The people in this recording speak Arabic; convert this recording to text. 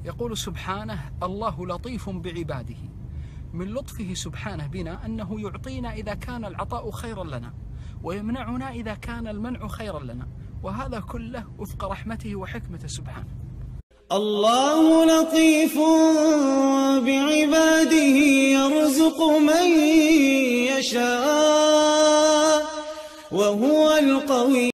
يقول سبحانه: الله لطيف بعباده. من لطفه سبحانه بنا أنه يعطينا إذا كان العطاء خيرا لنا، ويمنعنا إذا كان المنع خيرا لنا، وهذا كله وفق رحمته وحكمته سبحانه. الله لطيف بعباده يرزق من يشاء وهو القوي